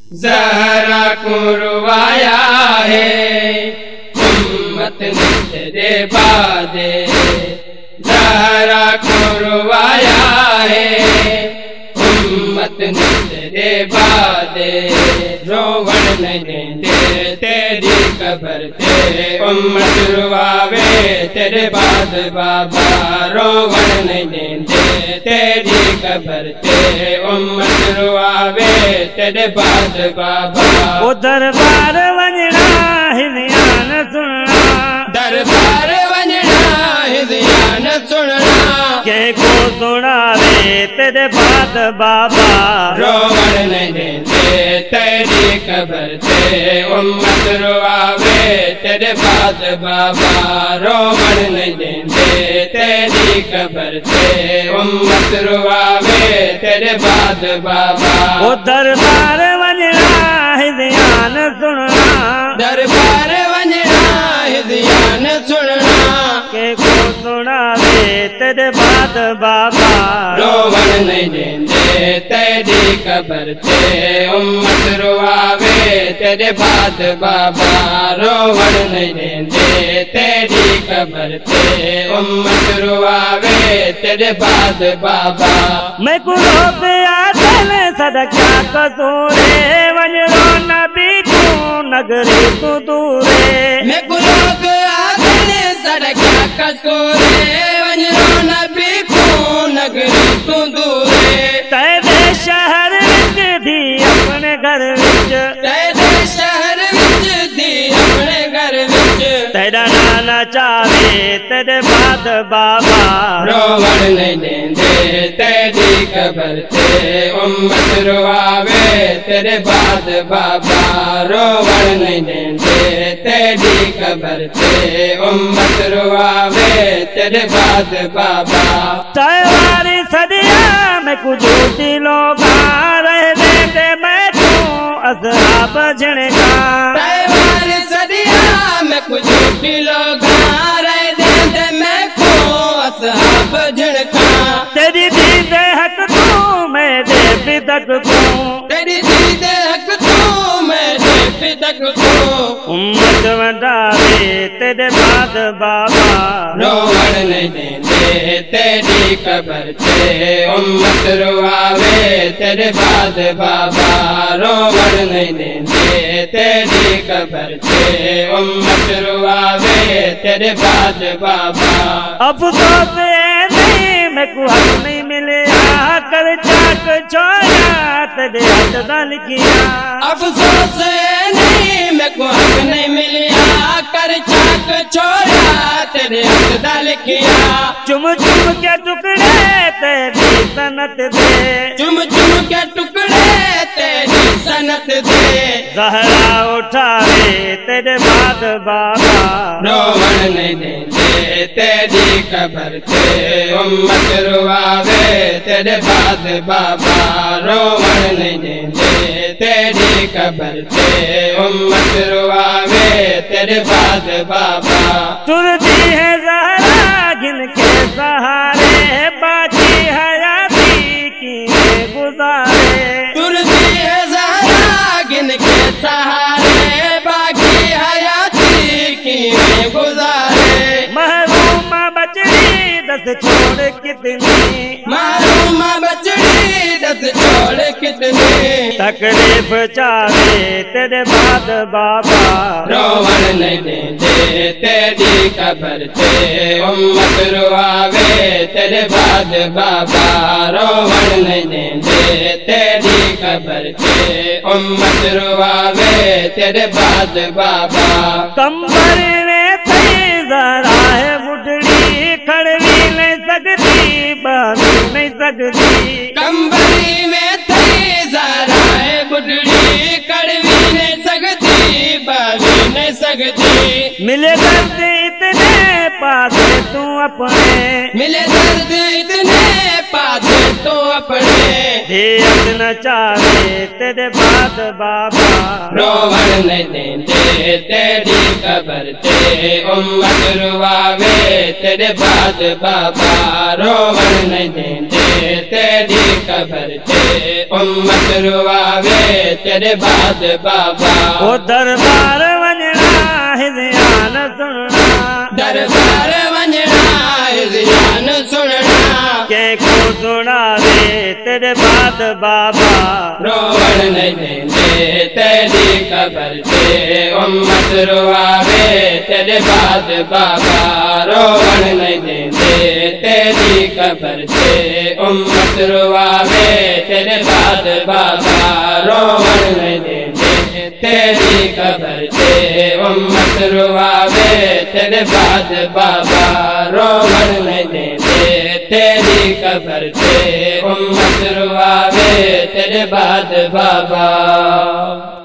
ज़हरा को रुवाया है उम्मत ने तेरे बादे, ज़हरा को रुवाया है उम्मत ने तेरे बादे, रोवण नहीं देंदे तेरी कब्र ते उम्मत रुवावे तेरे बाद बाबा, रोवण नहीं देंदे तेरी कब्र ते उम्मत रुवावे तेरे बाद बाबा। ओ दरबार वञणा हिदान सुनना, दरबार वञणा हिदान सुनना, कंहिंको सुणावे तेरे बाद बाबा, रोवण नहीं देंदे तेरी कब्र ते उम्मत रुवावे तेरे बाद बाबा, रोवण नहीं देंदे तेरी कब्र ते उम्मत रुवावे तेरे बाद बाबा। ओ दरबार वञणा हिदान सुनना, दरबार वञणा हिदान सुनना, कंहिंको सुणावे तेरे बाद बाबा, रोवण नहीं देंदे तेरी कब्र ते उम्मत रुवावे तेरे बाद बाबा, रोवण नहीं देंदे तेरी कब्र ते उम्मत रुवावे तेरे बाद बाबा। मैं कुलो पे आदल सदा क्या कसूरे, वञणो नबी तू नगरी तू दूरे, मैं कुलो पे आदल सदा क्या कसूरे, वञणो नबी तू नगरी तू दूरे, तेरे शहर विच दी अपने घर विच, तेरे शहर विच दी अपने घर विच, तेरा नाना चावे तेरे बाद बाबा, रोवण नहीं देंदे तेरी कब्र ते उम्मत रुवावे तेरे बाद बाबा, रोवण नहीं देंदे तेरी कब्र ते उम्मत रुवावे तेरे बाद बाबा। तैवारी सदिया में कुछ लोग रह देते मैं तू असहाब झिणका, तैवारी सदिया में कुछ लोग रह देते मैं को असहाब झिणका, तेरी दीदे हक तू मैं दे फिदक तू, तेरी दीदे हक तू मैं दे फिदक तू, उम्मत वंडावे तेरे बाद बाबा, रोवण नहीं देंदे तेरी कब्र ते उम्मत रुवावे तेरे बाद बाबा, रोवण नहीं देंदे तेरी कब्र ते उम्मत रुवावे तेरे बाद बाबा। अफसोस नहीं मैं को हक नहीं मिले कर चाक छोड़ा तेरे हक दल किया, अफसोस नहीं मैं को हक नहीं मिलिया कर चाक छोड़ा तेरे हक दल किया, चुम चुम के टुकड़े तेरी सनत दे, चुम चुम के टुकड़े तेरी सनत दे, ज़हरा उठावे तेरे बाद बाबा, रोवण नहीं देंदे तेरी कब्र ते उम्मत रुवावे तेरे बाद बाबा, रोवण नहीं देंदे तेरी कब्र ते उम्मत रुवावे तेरे बाद बाबा। तुरती है ज़हरा जिनके सहारे बाकी हयाती की गुजारे, तुरती है ज़हरा जिनके सहारे बाकी हयाती की गुजारे, महरूमा बचड़ी दस छोड़ कितनी, महरूमा बचड़ी दस छोड़ कितनी, तकलीफ चावे तेरे बाद बाबा, रोवण नहीं देंदे तेरी कब्र ते उम्मत रुवावे तेरे बाद बाबा, रोवण नहीं देंदे तेरी कब्र ते उम्मत रुवावे तेरे बाद बाबा। कंबर में थई ज़हरा है बुढ़ड़ी, खड़वी नहीं सकती बांध नहीं सकती, कंबरी में थई ज़हरा है बुढ़ड़ी, कड़वी नहीं सकती बावी नहीं सकती, मिले दर्द इतने पास तू अपने, मिले दर्द इतने पास तू अपने धियत न चाहे तेरे बाद बाबा रोवण नहीं देंदे तेरी कब्र ते उम्मत रुवावे तेरे बाद बाबा रोवण नहीं देंदे तेरी कब्र ते उम्मत रुवावे तेरे बाद बाबा ओ दरबार वञणा हिज़यान सुनना दरबार वञणा हिज़यान सुनना कंहिंखो सुणावे तेरे बाद बाबा रोवण नहीं देंदे तेरी कब्र ते उम्मत रुवावे तेरे बाद बाबा रोवण नहीं देंदे तेरी कब्र ते उम्मत रुवावे तेरे बाद बाबा रोवण नहीं देंदे तेरी कब्र ते उम्मत रुवावे तेरे बाद बाबा रोवण नहीं देंदे तेरी कब्र ते उम्मत रुवावे तेरे बाद बाबा।